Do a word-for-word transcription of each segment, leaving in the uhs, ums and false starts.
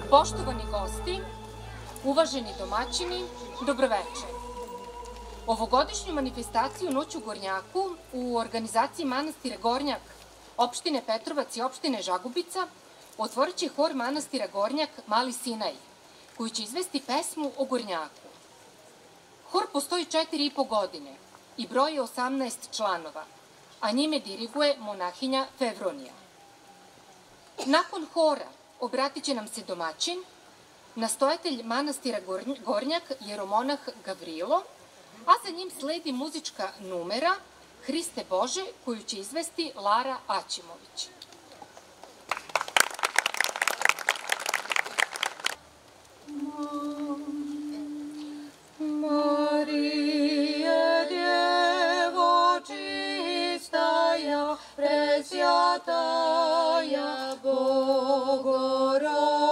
Poštovani gosti, uvaženi domaćini, dobroveče. Ovogodišnju manifestaciju Noć u Gornjaku u organizaciji manastira Gornjak, opštine Petrovac i opštine Žagubica otvorit će hor manastira Gornjak Mali Sinaj, koji će izvesti pesmu o Gornjaku. Hor postoji četiri i po godine i broji osamnaest članova, a njime diriguje monahinja Fevronija. Nakon hora obratit će nam se domaćin, nastojatelj manastira Gornjak, jeromonah Gavrilo, a za njim sledi muzička numera Hriste Bože, koju će izvesti Lara Aćimović. Marije, Djevo čistaja, presvjataja Bogorodice,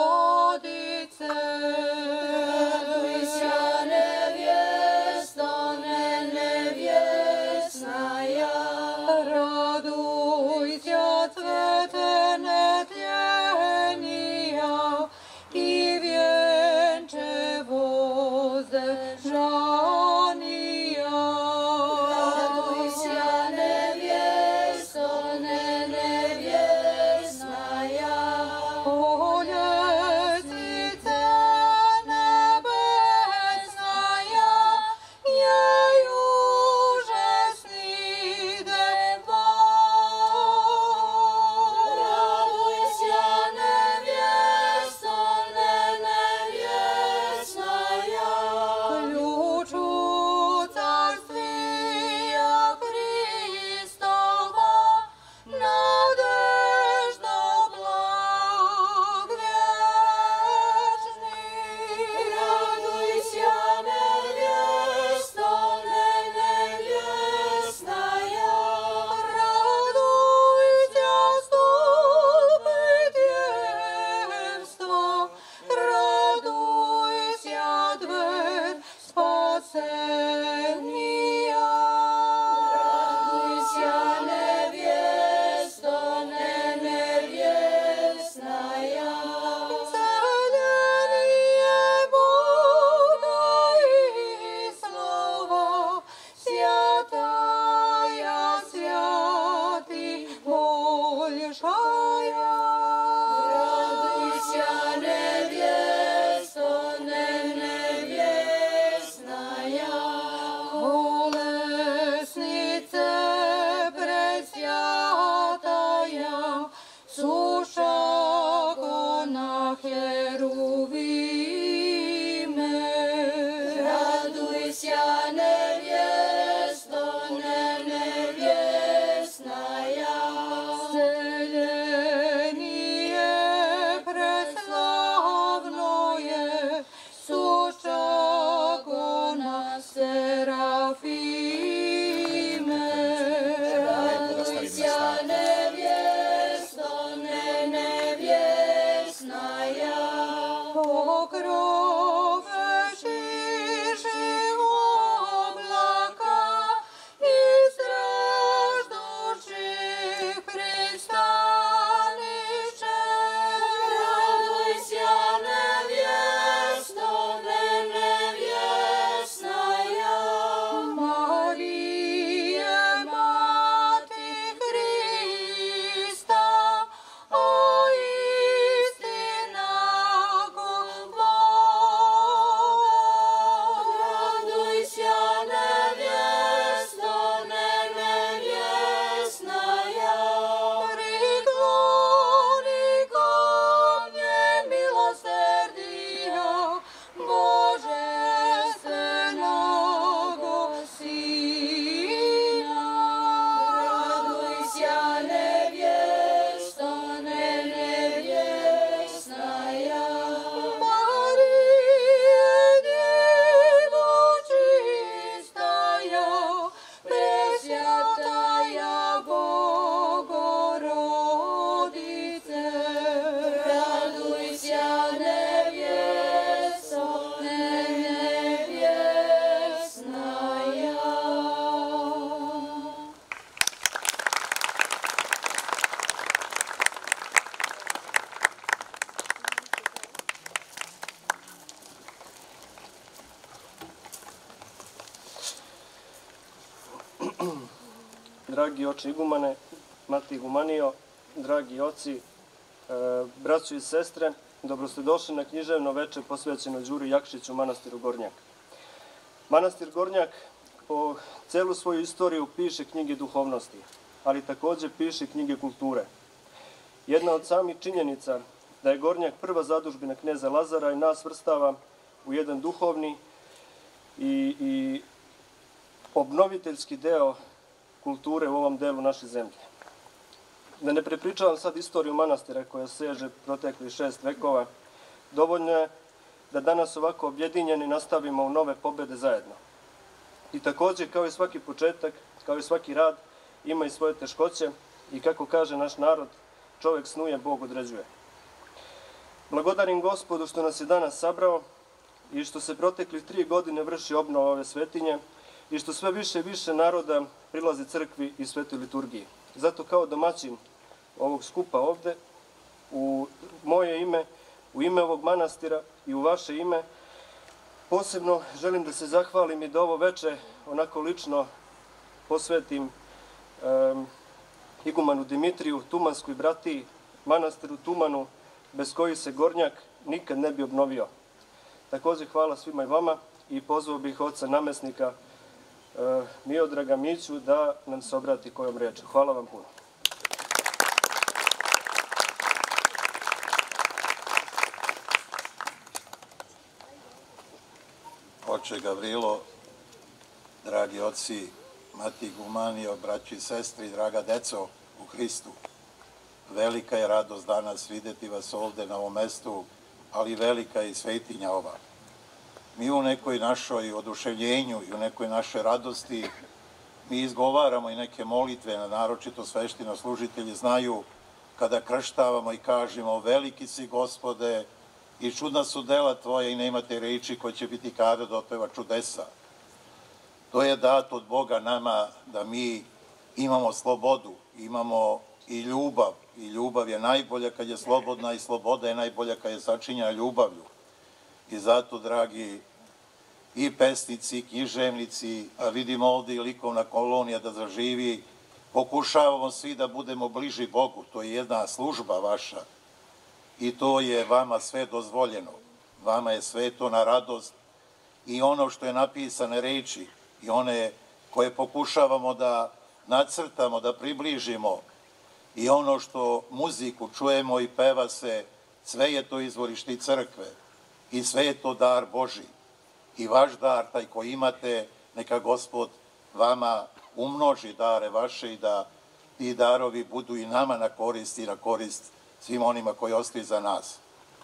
raduj se nevjesto, ne nevjesnaja, raduj se cvete netljenija i vjenče voze žanija. Raduj se nevjesto, ne nevjesnaja, o ljestvice nebesnaja, jej užasni den dragi oče igumane, mati igumanio, dragi oci, braćo i sestre, dobro ste došli na književno veče posvećeno Đuri Jakšiću u manastiru Gornjak. Manastir Gornjak po celu svoju istoriju piše knjige duhovnosti, ali takođe piše knjige kulture. Jedna od samih činjenica da je Gornjak prva zadužbina kneza Lazara i nas vrstava u jedan duhovni i, i obnoviteljski deo kulture u ovom delu naše zemlje. Da ne prepričavam sad istoriju manastira koja seže proteklih šest vekova, dovoljno je da danas ovako objedinjeni nastavimo u nove pobede zajedno. I takođe, kao i svaki početak, kao i svaki rad, ima i svoje teškoće i kako kaže naš narod, čovek snuje, Bog određuje. Blagodarim Gospodu što nas je danas sabrao i što se proteklih tri godine vrši obnova ove svetinje i što sve više i više naroda prilazi crkvi i svetoj liturgiji. Zato kao domaćin ovog skupa ovde, u moje ime, u ime ovog manastira i u vaše ime, posebno želim da se zahvalim i da ovo veče onako lično posvetim um, igumanu Dimitriju, Tumanskoj bratiji, manastiru Tumanu, bez kojih se Gornjak nikad ne bi obnovio. Takođe hvala svima i vama i pozvao bih oca namesnika uh, Miodraga Miću da nam se obrati kojom rečju. Hvala vam puno. Oče Gavrilo, dragi oci, mati Gumanio, braći i sestri, draga deco u Hristu, velika je radost danas videti vas ovde na ovom mestu, ali velika je i svetinja ova. Mi u nekoj našoj oduševljenju i u nekoj našoj radosti mi izgovaramo i neke molitve, naročito sveštinoslужitelji znaju kada krštavamo i kažemo veliki si Gospode i čudna su dela tvoja i nemate reči koje će biti kada da otpeva čudesa. To je dato od Boga nama da mi imamo slobodu, imamo i ljubav. I ljubav je najbolja kad je slobodna i sloboda je najbolja kad je sačinjena ljubavlju. I zato, dragi i pesnici, i književnici, a vidimo ovde i likovna kolonija da zaživi, pokušavamo svi da budemo bliži Bogu. To je jedna služba vaša i to je vama sve dozvoljeno. Vama je sve to na radost i ono što je napisane reči i one koje pokušavamo da nacrtamo, da približimo i ono što muziku čujemo i peva se, sve je to izvorište i crkve i sve je to dar Boži. I vaš dar, taj koji imate, neka Gospod vama umnoži dare vaše i da ti darovi budu i nama na korist i na korist svim onima koji ostaju za nas.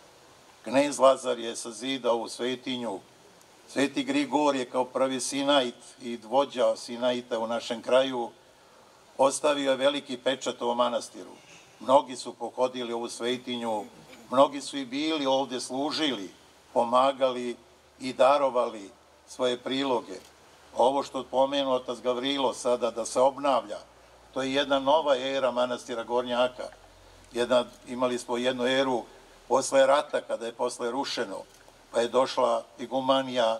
Knez Lazar je sazidao u svetinju, Sveti Grigorije kao prvi sinait i vođa sinaita u našem kraju, ostavio je veliki pečat ovom manastiru. Mnogi su pohodili ovu svetinju, mnogi su i bili ovde, služili, pomagali i darovali svoje priloge. Ovo što pomenuo otac Gavrilo sada da se obnavlja, to je jedna nova era manastira Gornjaka. Jedna, imali smo jednu eru posle rata, kada je posle rušeno, pa je došla igumanija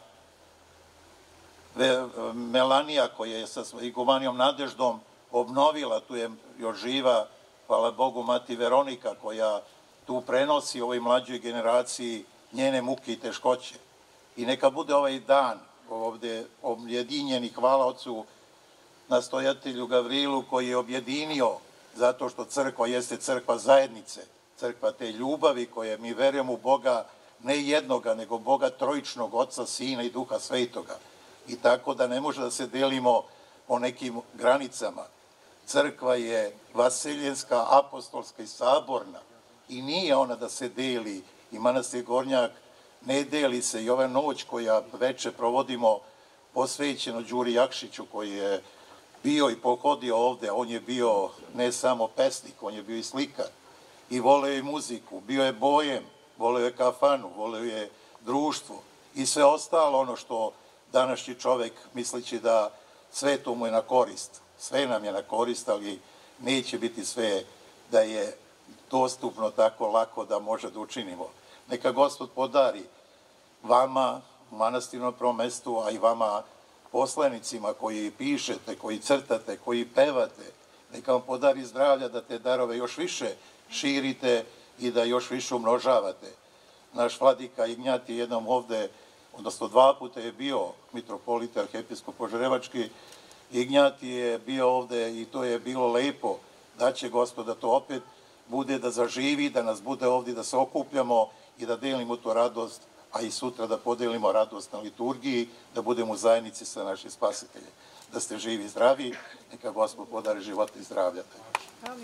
Melanija, koja je sa igumanijom Nadeždom obnovila, tu je još živa, hvala Bogu, mati Veronika, koja tu prenosi ovoj mlađoj generaciji njene muke i teškoće. I neka bude ovaj dan ovde objedinjeni, hvala ocu nastojatelju Gavrilu koji je objedinio, zato što crkva jeste crkva zajednice, crkva te ljubavi koje mi verujemo u Boga, ne jednoga, nego Boga trojičnog, Oca, Sina i Duha Svetoga. I tako da ne može da se delimo po nekim granicama. Crkva je vaseljenska, apostolska i saborna i nije ona da se deli i manastir Gornjak ne deli se i ova noć koja veče provodimo posvećeno Đuri Jakšiću koji je bio i pohodio ovde, on je bio ne samo pesnik, on je bio i slikar i voleo je muziku, bio je bojem, voleo je kafanu, voleo je društvo i sve ostalo ono što današnji čovek misleći da sve to mu je na korist. Sve nam je na korist, ali neće biti sve da je dostupno tako lako da može da učinimo. Neka Gospod podari vama u manastirnom prvom mestu, a i vama poslanicima koji pišete, koji crtate, koji pevate, neka vam podari zdravlja da te darove još više širite i da još više umnožavate. Naš vladika Ignjatije jednom ovde, odnosno dva puta je bio mitropolit arhiepiskop Požarevački. Ignjatije je bio ovde i to je bilo lepo. Da će Gospod da to opet bude, da zaživi, da nas bude ovdje, da se okupljamo i da delimo tu radost, a i sutra da podelimo radost na liturgiji, da budemo u zajednici sa našim spasiteljem. Da ste živi i zdravi, neka Gospod podari života i zdravlja. Amin.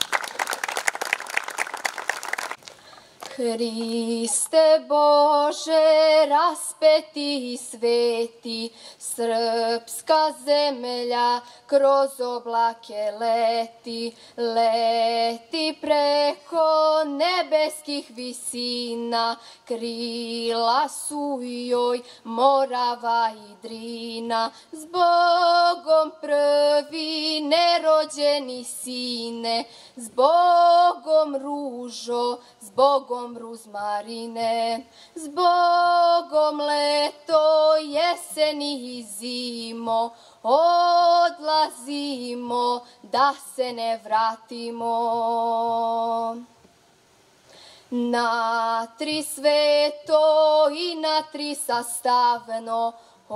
Hriste Bože, raspeti i sveti, srpska zemlja kroz oblake leti, leti preko nebeskih visina, krila su joj Morava i Drina. Zbogom prvi nerođeni sine, zbogom ružo, zbogom ruzmarine, zbogom leto, jeseni i zimo, odlazimo da se ne vratimo. Na tri sveto i na tri sastavno,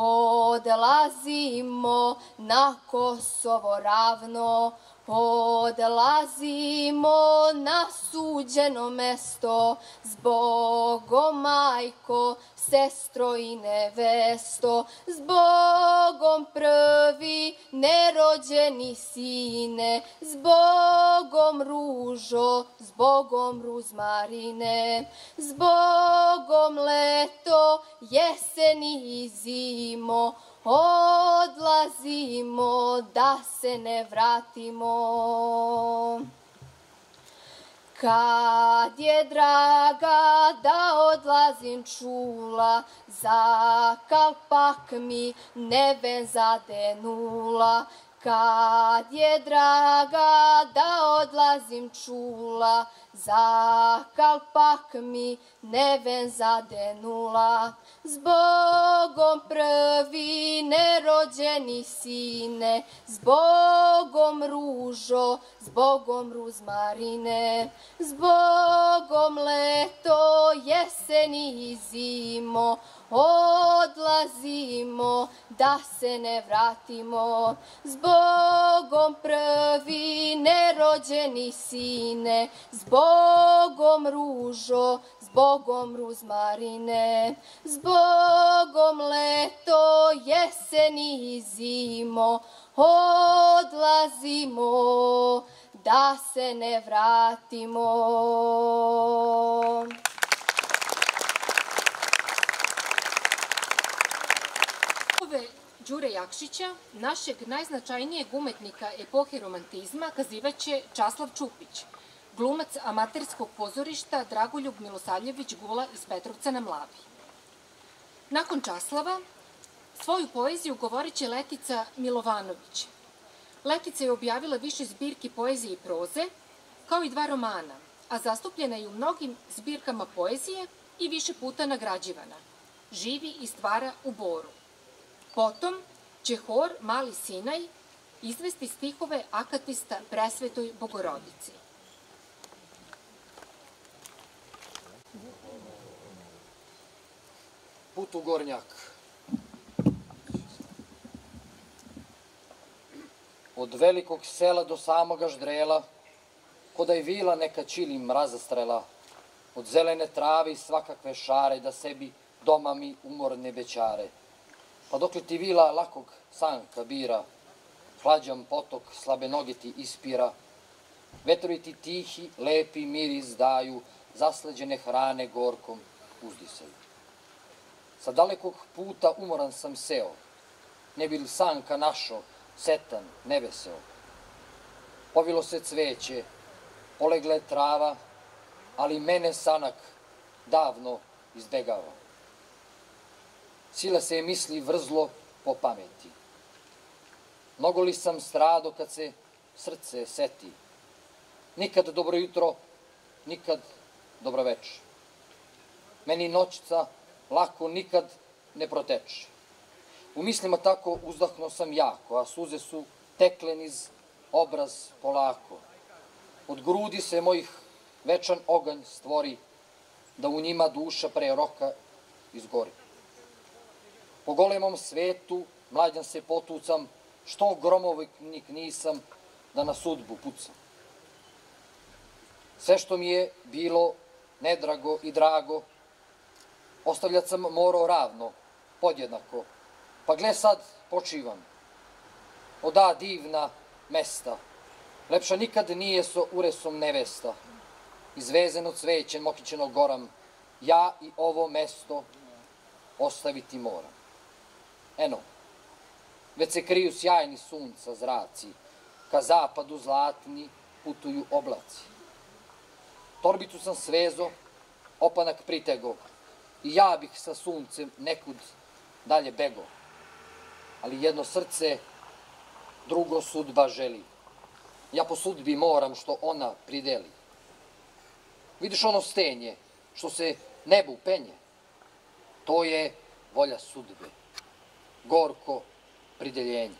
odlazimo na Kosovo ravno, odlazimo na suđeno mesto, zbogom majko, sestro i nevesto, zbogom prvi nerođeni sine, zbogom ružo, zbogom ruzmarine, zbogom leto, jeseni i zimo, odlazimo da se ne vratimo. Kad je draga da odlazim čula, za kalpak mi neven zadenula. Kad je draga da odlazim čula, za kalpak mi neven zadenula. Zbogom prvi nerođeni sine, zbogom ružo, zbogom ruzmarine, zbogom leto, jeseni i zimo, odlazimo da se ne vratimo. Zbogom prvi nerođeni sine, zbogom ružo, zbogom ruzmarine, zbogom leto, jeseni i zimo, odlazimo da se ne vratimo. Đure Jakšića, našeg najznačajnijeg umetnika epohe romantizma, kazivaće Časlav Čupić, glumac amaterskog pozorišta Dragoljub Milosavljević Gula iz Petrovca na Mlavi. Nakon Časlava, svoju poeziju govorit će Letica Milovanović. Letica je objavila više zbirki poezije i proze, kao i dva romana, a zastupljena je u mnogim zbirkama poezije i više puta nagrađivana. Živi i stvara u Boru. Potom će hor Mali Sinaj izvesti stihove akatista Presvetoj Bogorodici. Put u Gornjak. Od velikog sela do samoga ždrela, ko da je vila neka čili mraza strela, od zelene trave i svakakve šare, da sebi doma mi umorne bećare. Pa dok li ti vila lakog sanka bira, hlađan potok slabe noge ti ispira, vetrovi ti tihi, lepi miris daju, zasleđene hrane gorkom uzdisaju. Sa dalekog puta umoran sam seo, ne bi li sanka našo, setan, neveseo. Povilo se cveće, polegle trava, ali mene sanak davno izbegava. Sila se je misli vrzlo po pameti. Mnogo li sam strado kad se srce seti. Nikad dobro jutro, nikad dobro večer. Meni noćca lako nikad ne proteče. U mislima tako uzdahnuo sam jako, a suze su tekle niz obraz polako. Od grudi se mojih večan oganj stvori, da u njima duša pre roka izgori. Po golemom svetu mlađan se potucam, što gromovnik nisam, da na sudbu pucam. Sve što mi je bilo nedrago i drago, ostavljat sam morao ravno, podjednako. Pa gle sad počivam. Oda divna mesta, lepša nikad nije so uresom nevesta. Izvezeno cvećem mokićeno goram, ja i ovo mesto ostaviti moram. Eno, već se kriju sjajni sunca zraci, ka zapadu zlatni putuju oblaci. Torbicu sam svezo, opanak pritego, i ja bih sa suncem nekud dalje bego. Ali jedno srce drugo sudba želi. Ja po sudbi moram što ona prideli. Vidiš ono stenje što se nebu penje? To je volja sudbe. Gorko prideljenje.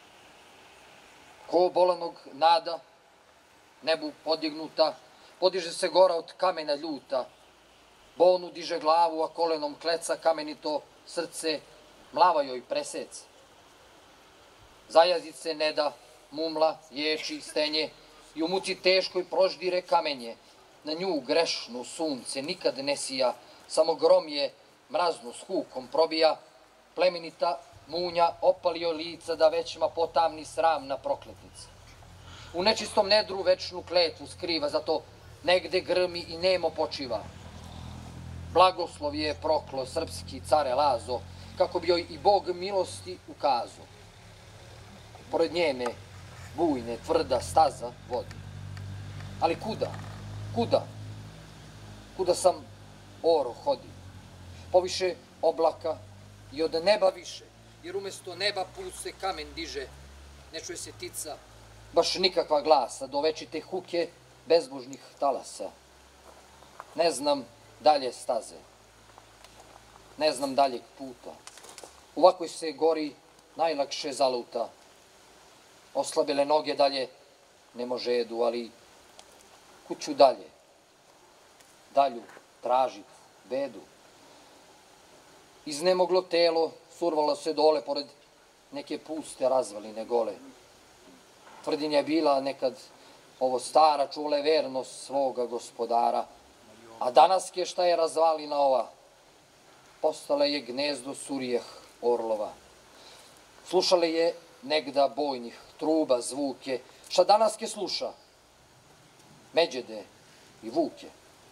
Ko bolanog nada, nebu podignuta, podiže se gora od kamena ljuta. Bonu diže glavu, a kolenom kleca kamenito srce, mlava joj preseca. Zajazice ne da, mumla, ječi, stenje, i u muci teškoj proždire kamenje. Na nju grešnu sunce nikad ne sija, samo grom je mraznu s hukom probija, plemenita munja opalio lica da većma potamni sramna prokletnica. U nečistom nedru večnu kletvu skriva, zato negde grmi i nemo počiva. Blagoslov je proklo srpski care Lazo, kako bi joj i Bog milosti ukazo. Pored njene bujne tvrda staza vodi. Ali kuda? Kuda? Kuda sam oro hodi? Poviše oblaka i od neba više, jer umesto neba put se kamen diže, ne čuje se tica, baš nikakva glasa, do večite huke bezbožnih talasa. Ne znam dalje staze, ne znam daljeg puta. U ovakvoj se gori najlakše zaluta. Oslabile noge dalje ne može jedu, ali kuću dalje, dalju tražit bedu. Iznemoglo telo survalo se dole pored neke puste razvaline gole. Tvrdinja je bila nekad ovo stara, čule vernost svoga gospodara, a danaske šta je razvalina ova, postala je gnezdo surijeh orlova. Slušale je negda bojnih truba zvuke, šta danaske sluša, međede i vuke.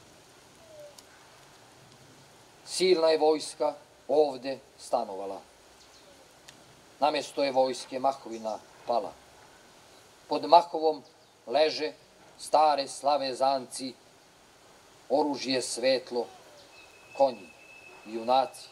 Silna je vojska ovde stanovala. Namjesto je vojske Mahovina pala. Pod Mahovom leže stare slave zanci, oružje svetlo, konji i junaci.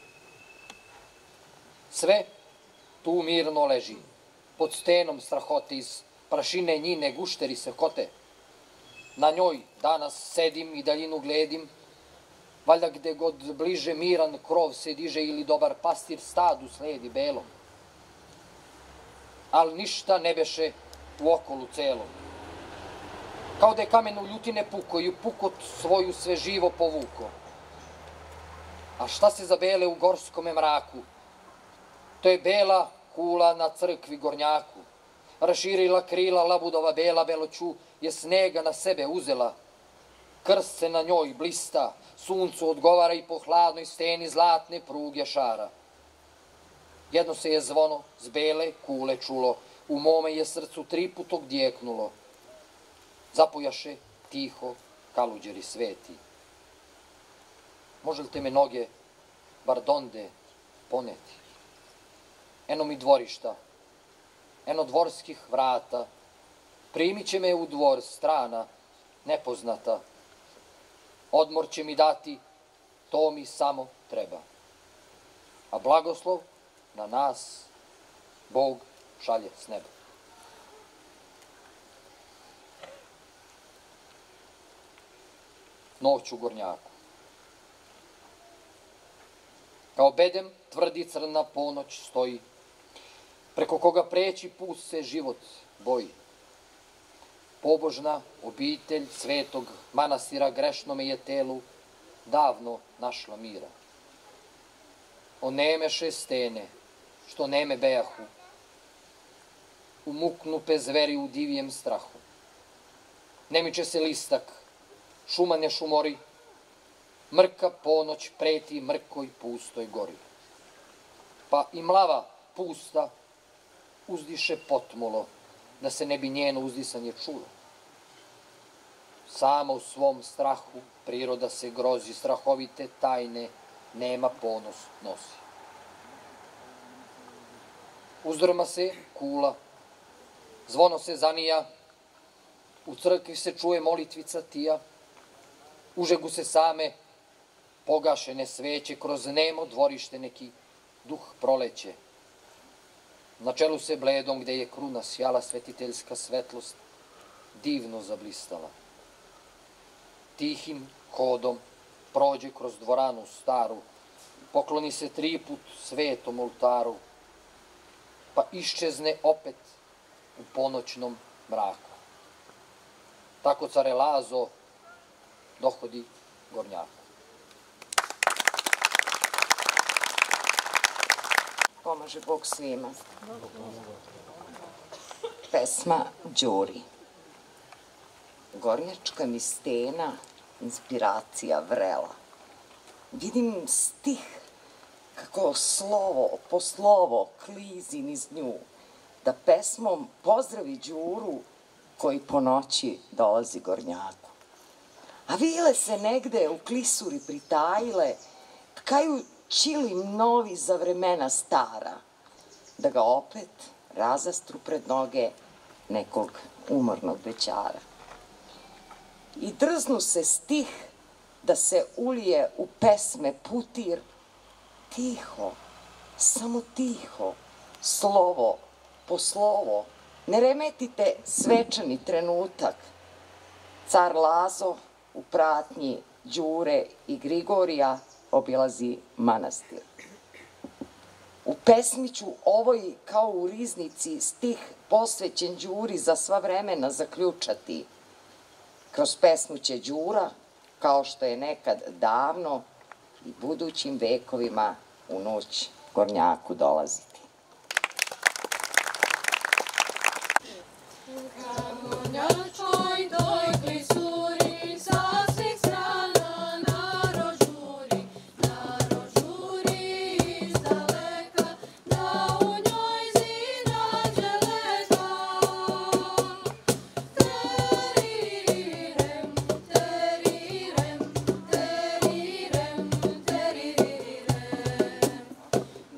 Sve tu mirno leži, pod stenom strahote, iz prašine njine gušteri se kote. Na njoj danas sedim i daljinu gledim, valjda gde god bliže miran krov se diže ili dobar pastir stadu sledi belom. Al ništa ne beše u okolu celom. Kao da je kamen u ljutine puko i u pukot svoju sve živo povuko. A šta se za bele u gorskome mraku? To je bela kula na crkvi Gornjaku. Raširila krila labudova bela, beloću je snega na sebe uzela. Krst se na njoj blista, suncu odgovara i po hladnoj steni zlatne pruge šara. Jedno se je zvono z bele kule čulo, u mome je srcu tri put odjeknulo. Zapojaše tiho kaluđeri sveti. Može li te me noge bar donde poneti? Eno mi dvorišta, eno dvorskih vrata, primit će me u dvor strana, nepoznata. Odmor će mi dati, to mi samo treba. A blagoslov na nas Bog šalje s neba. Noć u Gornjaku. Kao bedem tvrdi crna ponoć stoji, preko koga preći put se život boji. Pobožna obitelj svetog manastira grešnome je telu davno našla mira. Onemeše stene, što neme bejahu, umuknupe zveri u divijem strahu. Nemiče se listak, šuma ne šumori, mrka ponoć preti mrkoj pustoj gori. Pa i mlava pusta uzdiše potmulo, da se ne bi njeno uzdisanje čulo. Sama u svom strahu priroda se grozi, strahovite tajne nema ponos nosi. Uzdrma se kula, zvono se zanija, u crkvi se čuje molitvica tija, u žegu se same pogašene sveće, kroz nemo dvorište neki duh proleće. Na čelu se bledom, gde je kruna sjala, svetiteljska svetlost divno zablistala. Tihim hodom prođe kroz dvoranu staru, pokloni se tri put svetom oltaru, pa iščezne opet u ponoćnom mraku. Tako care Lazo dohodi Gornjaku. Pomaže Bog svima. Pesma Đuri. Gornjačka mi stena, inspiracija vrela. Vidim stih kako slovo po slovo klizi niz nju, da pesmom pozdravi Đuru koji po noći dolazi Gornjaku. A vile se negde u klisuri pritajile, tkaju čilim novi za vremena stara, da ga opet razastru pred noge nekog umornog bećara. I drznu se stih da se ulije u pesme putir, tiho, samo tiho, slovo po slovo, ne remetite svečani trenutak. Car Lazo u pratnji Đure i Grigorija obilazi manastir. U pesmiću ovoj kao u riznici stih posvećen Đuri za sva vremena zaključati. Kroz pesmu će Đura, kao što je nekad davno i budućim vekovima u noć Gornjaku dolaziti.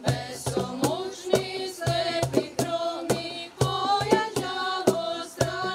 Besomučni slepi gromi, pojađavo strah.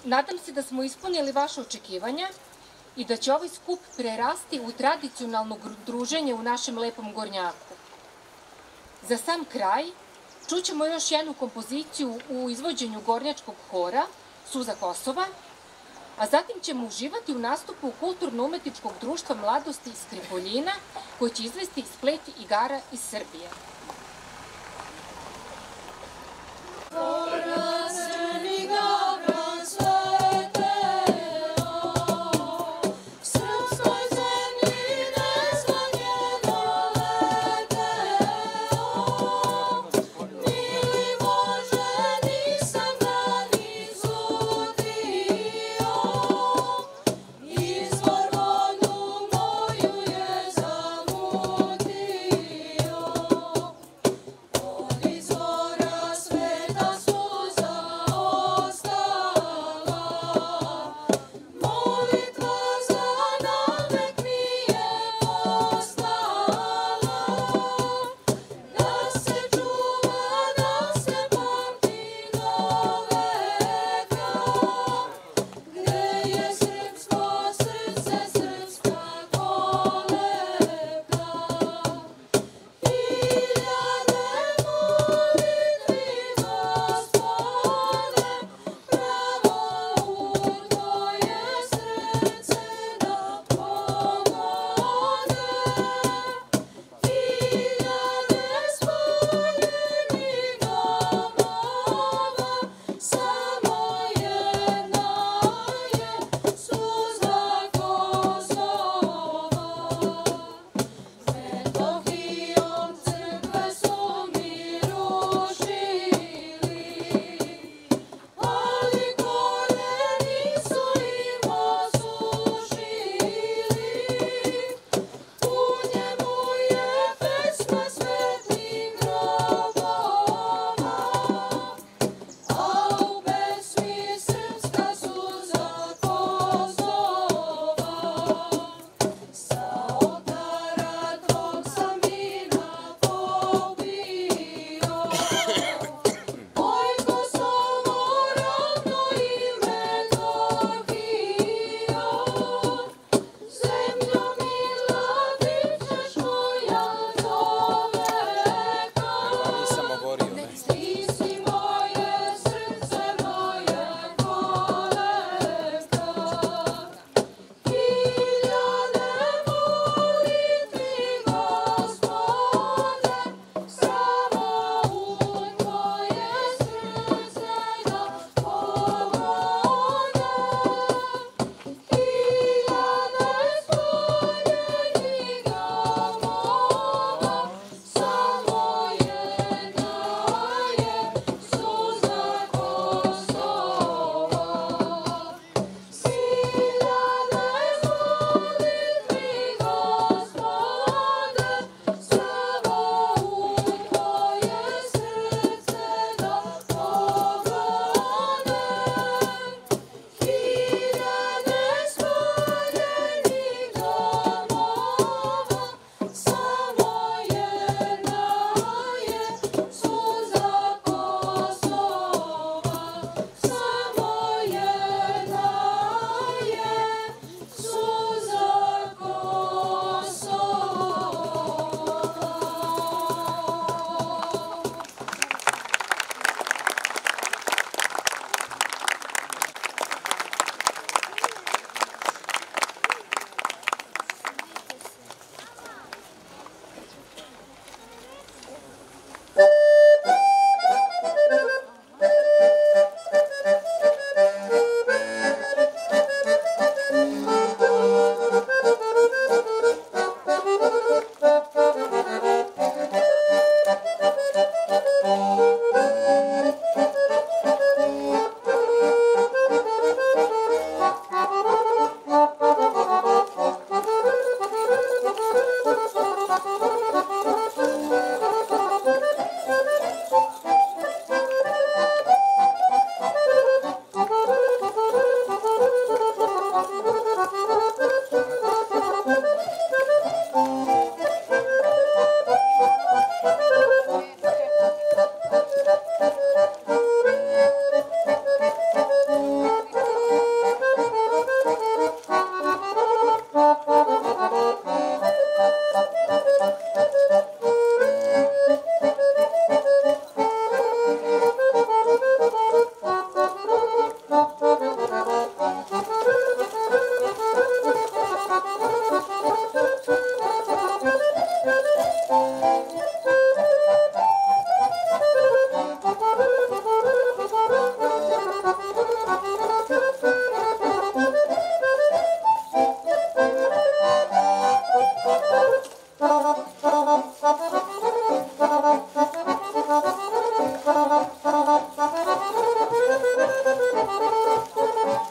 Nadam se da smo ispunili vaše očekivanja i da će ovaj skup prerasti u tradicionalno druženje u našem lepom Gornjaku. Za sam kraj čućemo još jednu kompoziciju u izvođenju gornjačkog hora Suza Kosova, a zatim ćemo uživati u nastupu Kulturno-umetničkog društva mladosti iz Kripoljina, koji će izvesti splet igara iz Srbije. Izvor vodu moju je zamutio.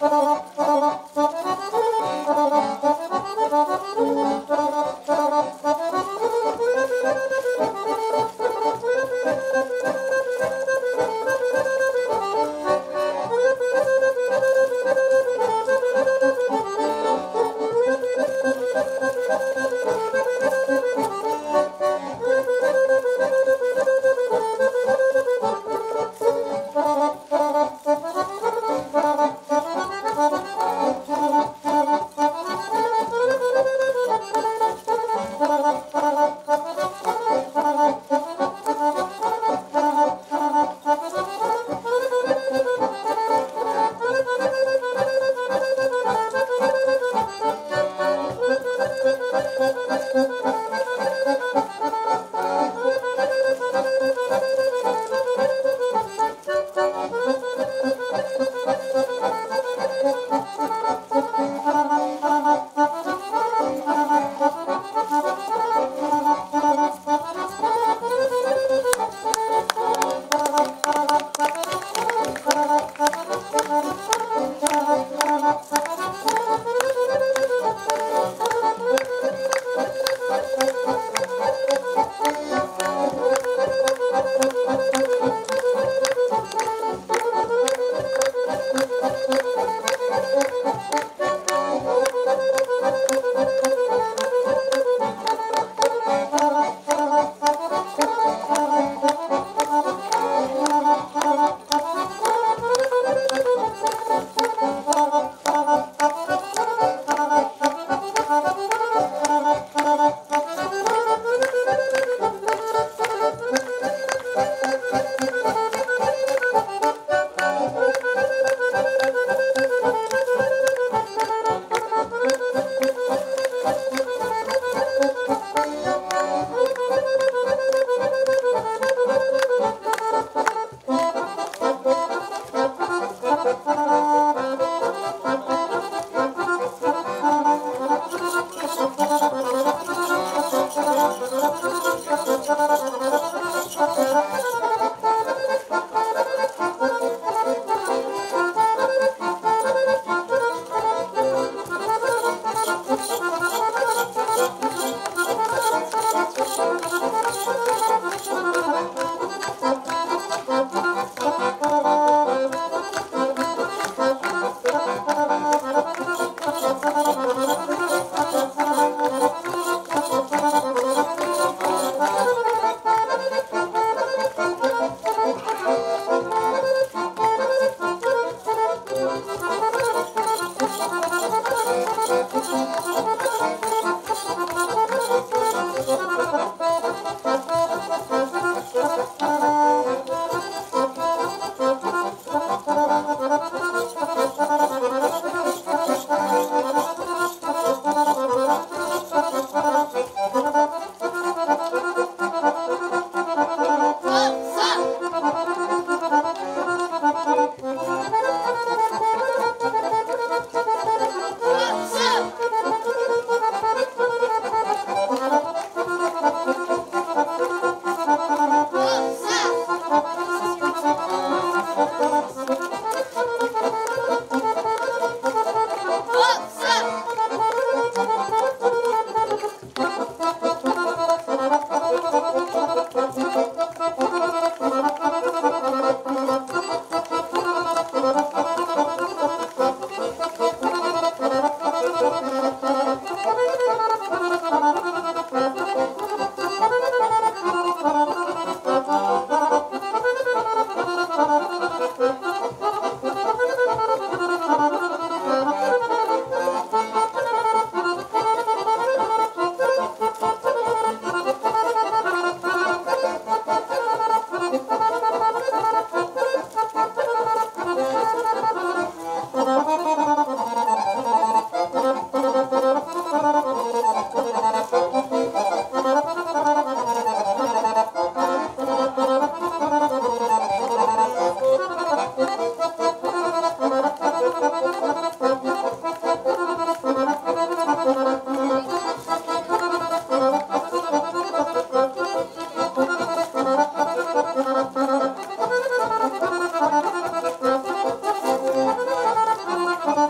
Thank you.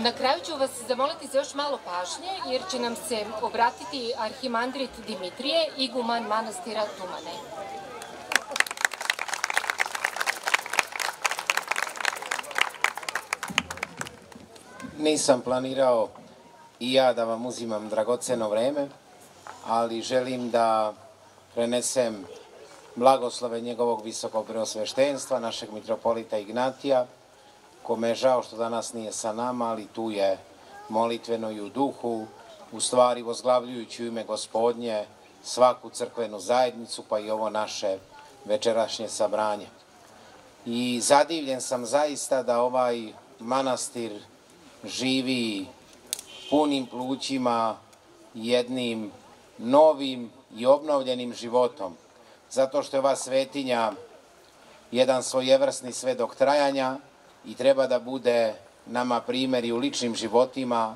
Na kraju ću vas zamoliti za još malo pažnje, jer će nam se obratiti arhimandrit Dimitrije, iguman manastira Tumane. Nisam planirao i ja da vam uzimam dragoceno vreme, ali želim da prenesem blagoslove njegovog visokog preosveštenstva, našeg mitropolita Ignatija, kome je žao što danas nije sa nama, ali tu je molitveno i u duhu, u stvari vozglavljujući u ime Gospodnje svaku crkvenu zajednicu, pa i ovo naše večerašnje sabranje. I zadivljen sam zaista da ovaj manastir živi punim plućima, jednim novim i obnovljenim životom, zato što je ova svetinja jedan svojevrsni svedok trajanja i treba da bude nama primjer i u ličnim životima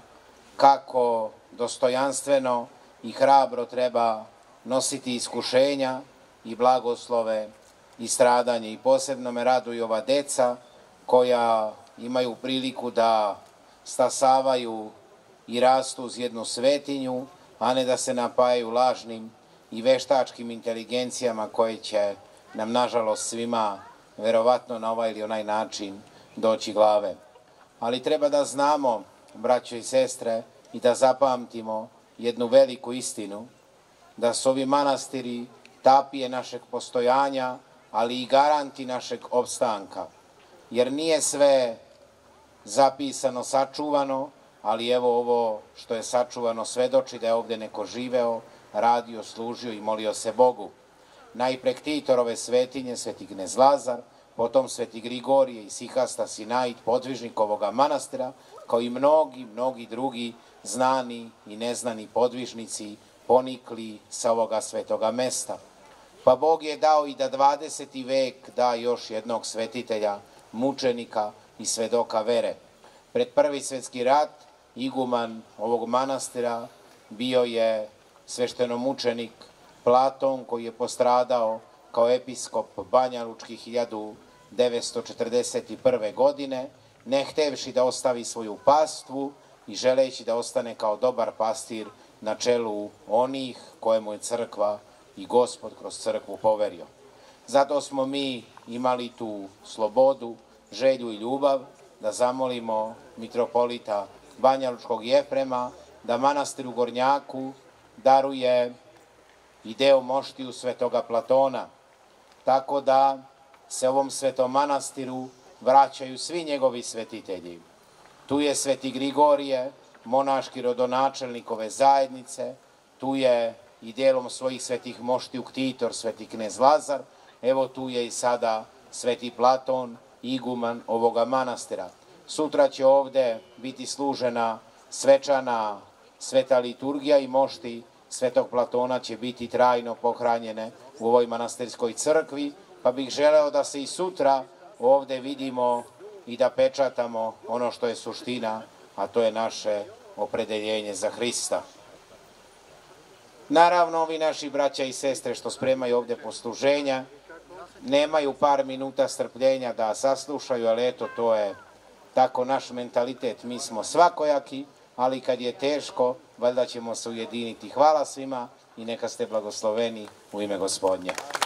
kako dostojanstveno i hrabro treba nositi iskušenja i blagoslove i stradanje. I posebno me raduju ova deca koja imaju priliku da stasavaju i rastu uz jednu svetinju, a ne da se napajaju lažnim i veštačkim inteligencijama koje će nam, nažalost, svima verovatno na ovaj ili onaj način doći glave. Ali treba da znamo, braćo i sestre, i da zapamtimo jednu veliku istinu, da su ovi manastiri tapije našeg postojanja, ali i garanti našeg opstanka. Jer nije sve zapisano, sačuvano, ali evo ovo što je sačuvano svedoči da je ovde neko živeo, radio, služio i molio se Bogu. Najpre ktitor ove svetinje, sveti knez Lazar, potom sveti Grigorije i Sihasta Sinait, podvižnik ovoga manastira, kao i mnogi, mnogi drugi znani i neznani podvižnici ponikli sa ovoga svetoga mesta. Pa Bog je dao i da dvadeseti vek da još jednog svetitelja, mučenika i svedoka vere. Pred Prvi svetski rat iguman ovog manastira bio je sveštenomučenik Platon, koji je postradao kao episkop banjalučki hiljadu devetsto četrdeset prve. godine, ne htevši da ostavi svoju pastvu i želeći da ostane kao dobar pastir na čelu onih kojemu je crkva i Gospod kroz crkvu poverio. Zato smo mi imali tu slobodu, želju i ljubav da zamolimo mitropolita banjalučkog Jefrema da manastir u Gornjaku daruje i deo moštiju svetoga Platona, tako da se ovom svetom manastiru vraćaju svi njegovi svetitelji. Tu je sveti Grigorije, monaški rodonačelnik ove zajednice, tu je i delom svojih svetih moštiju ktitor sveti knez Lazar, evo tu je i sada sveti Platon, iguman ovoga manastira. Sutra će ovde biti služena svečana sveta liturgija i mošti svetog Platona će biti trajno pohranjene u ovoj manastirskoj crkvi, pa bih želeo da se i sutra ovde vidimo i da pečatamo ono što je suština, a to je naše opredeljenje za Hrista. Naravno, ovi naši braća i sestre što spremaju ovde posluženja, nemaju par minuta strpljenja da saslušaju, ali eto, to je tako naš mentalitet. Mi smo svakojaki, ali kad je teško, valjda ćemo se ujediniti. Hvala svima i neka ste blagosloveni u ime Gospodnje.